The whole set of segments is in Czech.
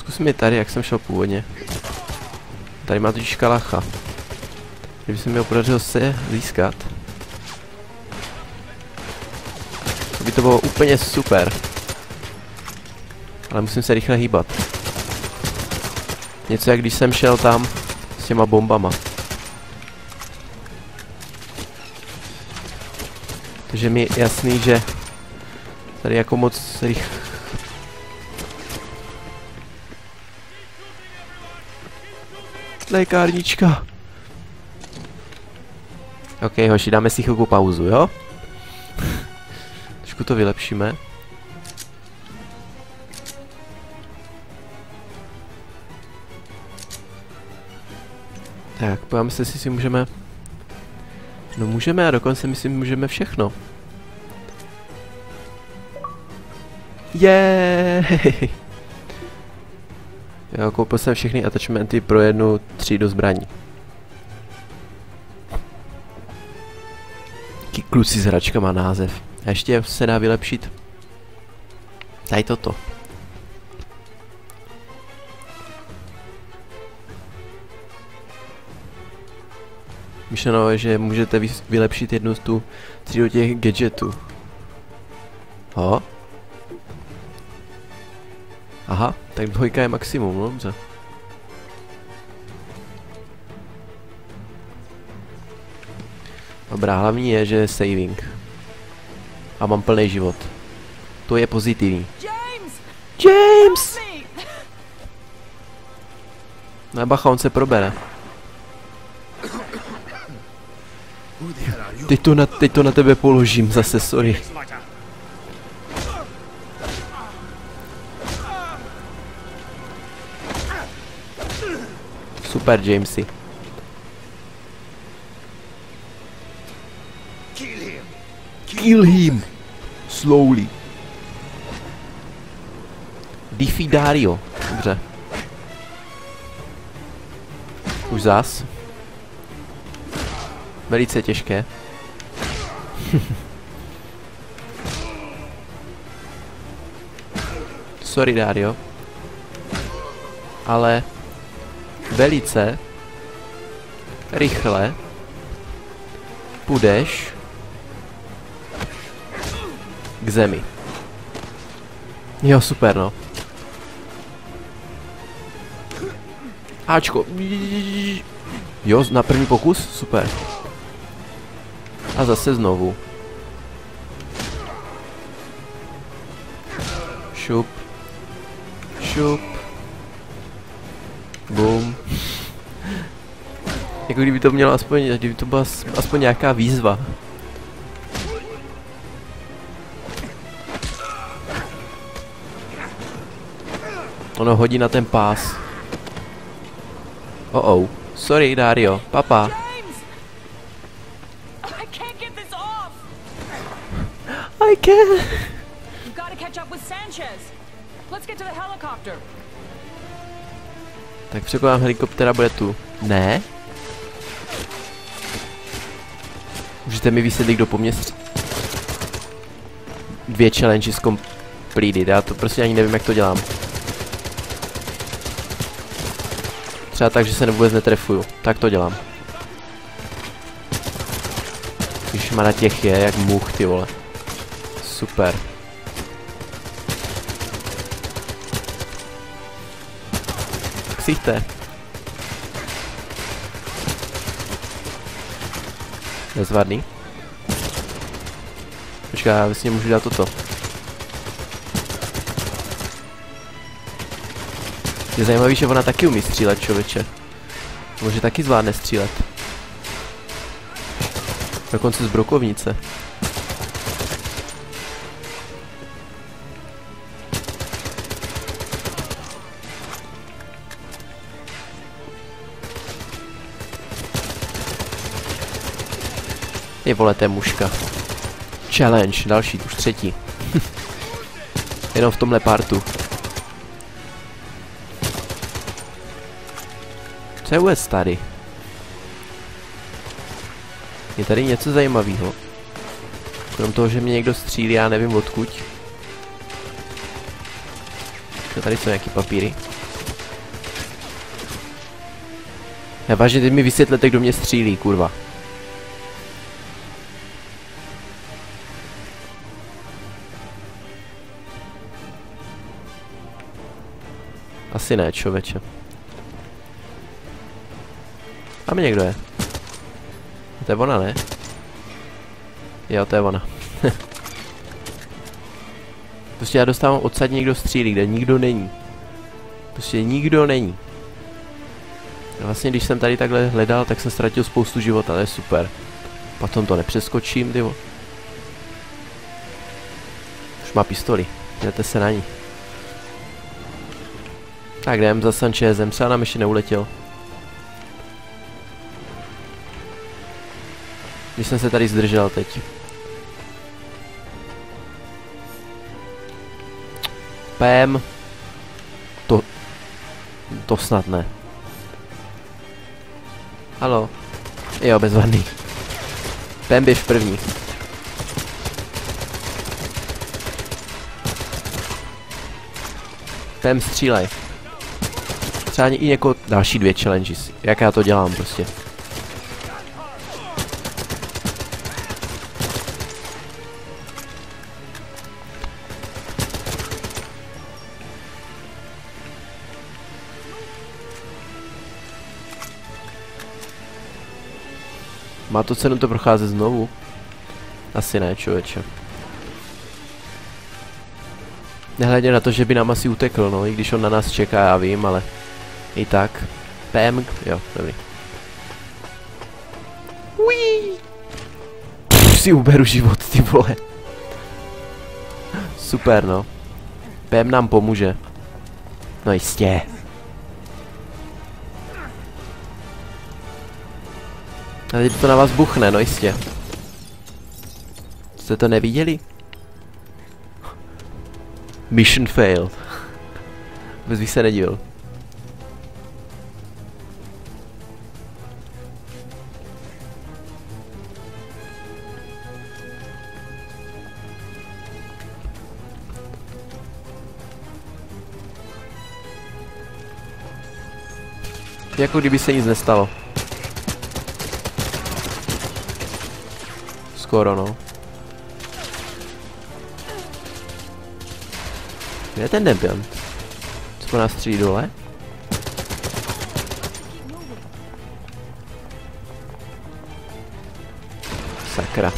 Zkusím je tady, jak jsem šel původně. Tady má totiž kalacha. Kdyby se mi ho podařilo se získat, to by to bylo úplně super. Ale musím se rychle hýbat. Něco jak když jsem šel tam s těma bombama. Takže mi je jasný, že tady jako moc rychle. Lékárnička. Ok, hoši, dáme si chvilku pauzu, jo? Trošku to vylepšíme. Tak, podíváme se, jestli si můžeme... No můžeme a dokonce myslím, můžeme všechno. Jej! Jo, koupil jsem všechny attachmenty pro jednu třídu zbraní. Kluci s hračkama název. A ještě se dá vylepšit tady toto. Myšleno je, že můžete vylepšit jednu z tu třídu těch gadgetů. Ho? Aha, tak 2 je maximum, no dobře. Dobrá, hlavní je, že je saving. A mám plný život. To je pozitivní. James! No bacha, on se probere. Teď to na tebe položím zase, sorry. Super, Jamesy. Kill him! Slowly. Defeat Dario. Dobře. Už zas. Velice těžké. Sorry, Dario. Ale velice rychle půjdeš k zemi. Jo, super, no. Ačko. Jo, na první pokus? Super. A zase znovu. Šup. Šup. Boom. Jako kdyby to mělo aspoň, kdyby to byla aspoň nějaká výzva. Ono hodí na ten pás. Oh. Sorry, Dario. Papa. I can't. You've got to catch up with Sanchez. Let's get to the helicopter. Tak překonám helikoptera, bude tu. Ne? Můžete mi vysvětlit, kdo po mně 2 challenges completed. Já to prostě ani nevím, jak to dělám. Třeba tak, že se vůbec netrefuju. Tak to dělám. Když má na těch je, jak much, ty vole. Super. Ksichte. Nezvadný. Počkej, já vlastně můžu dát toto. Je zajímavý, že ona taky umí střílet, člověče. Může taky zvládne střílet. Dokonce z brokovnice. Je vole, to je muška. Challenge, další, už 3. Jenom v tomhle partu. Co je vůbec tady? Je tady něco zajímavého. Krom toho, že mě někdo střílí, já nevím odkud. Tady jsou nějaký papíry. Vážně, teď mi vysvětlete, kdo mě střílí, kurva. Asi ne, člověče. Tam někdo je. To je ona, ne? Jo, to je ona. Prostě já dostávám odsad, někdo střílí, kde nikdo není. Prostě nikdo není. A vlastně když jsem tady takhle hledal, tak jsem ztratil spoustu života, to je super. Potom to nepřeskočím, tyvo. Už má pistoli, jdete se na ní. Tak jdem za Sanchezem, třeba nám ještě neuletěl. Když jsem se tady zdržel teď. Pém. To snad ne. Haló. Jo, bezvadný. Pém, běž první. Pém, střílej. Třeba i jako další 2 challenges. Jak já to dělám prostě. Má to cenu to procházet znovu? Asi ne, člověče. Nehledě na to, že by nám asi utekl, no, i když on na nás čeká, já vím, ale i tak. PM, jo, dobrý. Uí. Už si uberu život, ty vole. Super, no. PM nám pomůže. No jistě. A teď to na vás buchne, no jistě. Jste to neviděli? Mission failed. Vůbec bych se nedivil. Jako kdyby se nic nestalo. Skoro, no. Kde je ten debil? Co po nás střílí dole? Sakra.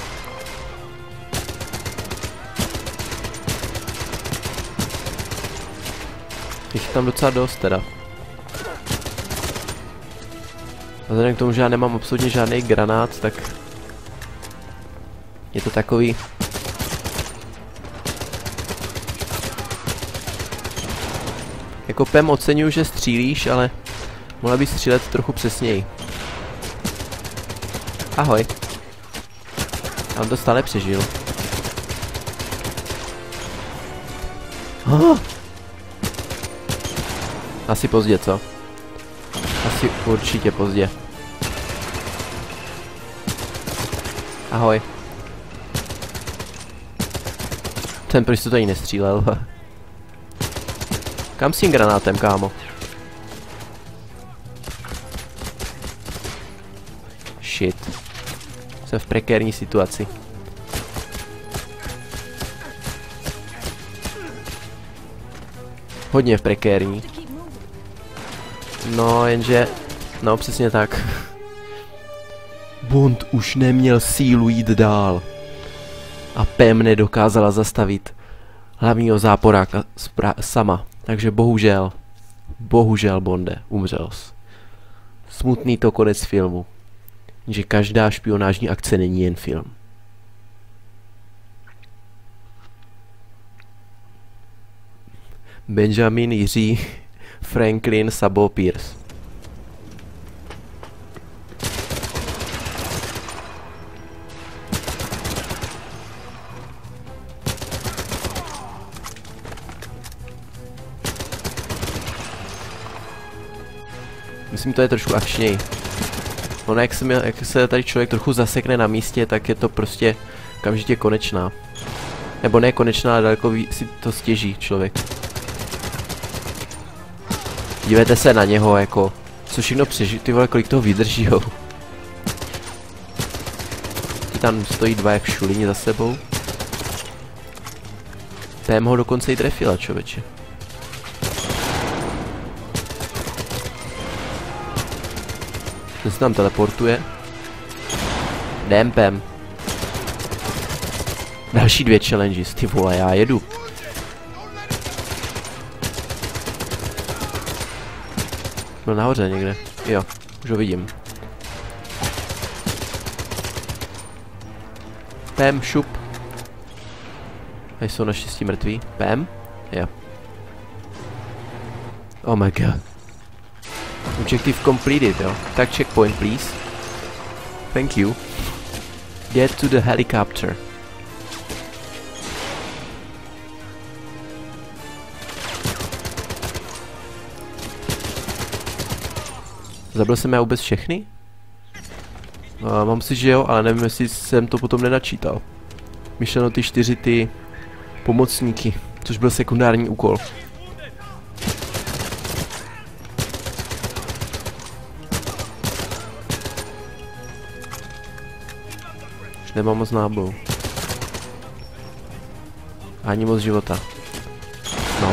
Jich tam docela dost teda. A vzhledem k tomu, že já nemám absolutně žádný granát, tak je to takový. Jako PEM oceňuju, že střílíš, ale mohla bys střílet trochu přesněji. Ahoj. A on to stále přežil. Oh. Asi pozdě, co? Asi určitě pozdě. Ahoj. Ten proč to tady nestřílel? Kam s tím granátem, kámo? Shit. Jsem v prekérní situaci. Hodně v prekérní. No, jenže... No, přesně tak. Bond už neměl sílu jít dál. A PEM nedokázala zastavit hlavního záporáka sama. Takže bohužel, Bonde, umřel jsi. Smutný to konec filmu. Že každá špionážní akce není jen film. Benjamin Jiří Franklin Sabo Pierce. Myslím, to je trošku akčněji. Ono, jak se tady člověk trochu zasekne na místě, tak je to prostě okamžitě konečná. Nebo ne konečná, ale daleko si to stěží člověk. Dívejte se na něho, jako Co všechno přežiju, ty vole, kolik toho vydrží, jo. Ty tam stojí dva jak šulini za sebou. PM ho dokonce i trefila, člověče. Ten se tam teleportuje. Jdem, PM. Další 2 challenges, ty vole, já jedu. Byl nahoře někde. Jo, už ho vidím. PM, šup. Tady jsou naštěstí mrtví. PM? Jo. Oh my god. Objective completed, jo. Tak checkpoint, please. Thank you. Get to the helicopter. Zabil jsem já vůbec všechny? Mám si, že jo, ale nevím, jestli jsem to potom nenačítal. Myšleno ty 4 ty pomocníky, což byl sekundární úkol. Už nemám moc nábojů. Ani moc života. No.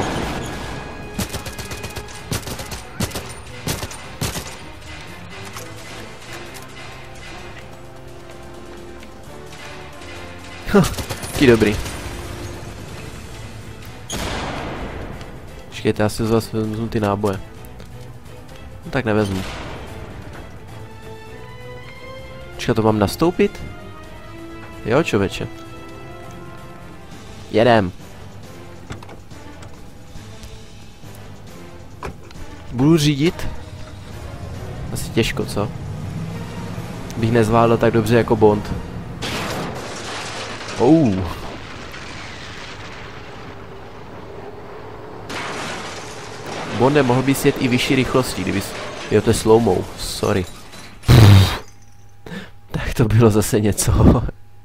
Taky dobrý. Počkejte, já si zase vezmu ty náboje. No tak nevezmu. Počkej, to mám nastoupit? Jo, člověče. Jedem. Budu řídit? Asi těžko, co? Bych nezvládl tak dobře jako Bond. Bonde, mohl bys jet i vyšší rychlostí, kdybys... Jo, to je slow-mo, sorry. Tak to bylo zase něco.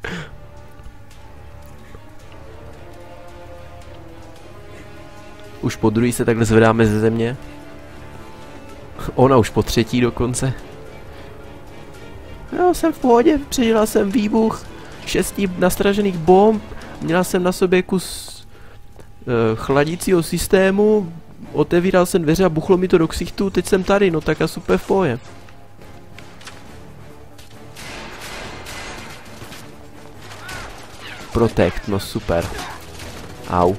Už po druhý se takhle zvedáme ze země. Ona už po třetí dokonce. Jo, jsem v pohodě, přežila jsem výbuch 6 nastražených bomb, měla jsem na sobě kus chladícího systému, otevíral jsem dveře a buchlo mi to do ksichtu, teď jsem tady, no tak a super v pohodě. Protect, no super. Au.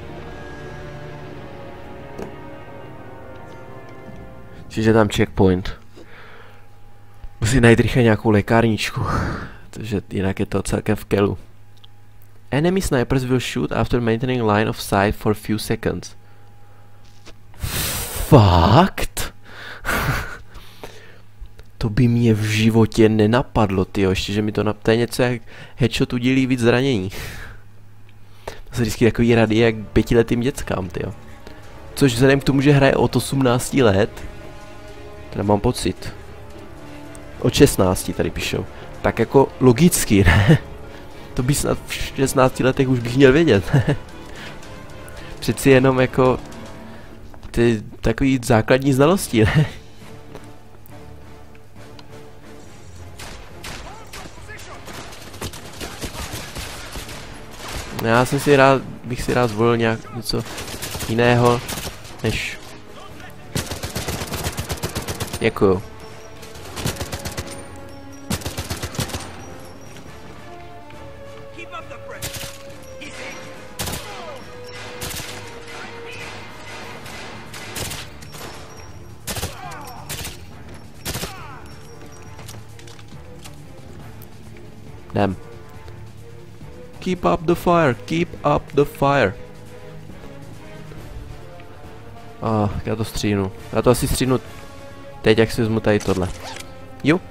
Čiže tam checkpoint. Musím najít rychle nějakou lékárničku. Takže jinak je to celkem v kelu. Enemy snipers will shoot after maintaining line of sight for few seconds. Fakt? To by mě v životě nenapadlo, tyjo. Ještě, že mi to je něco jak headshot udělí víc zranění. To se vždycky takový rady jak 5letým dětskám, tyjo. Což vzhledem k tomu, že hraje od 18 let, teda mám pocit. Od 16 tady píšou. Tak jako logicky, ne? To by snad v 16 letech už bych měl vědět. Přeci jenom jako ty takový základní znalosti, ne? Já jsem si rád, bych si rád zvolil nějak něco jiného, než... Děkuju. Jdem. Keep up the fire, keep up the fire. Já to stříhnu. Já to asi stříhnu teď, jak si vezmu tady tohle. Jo.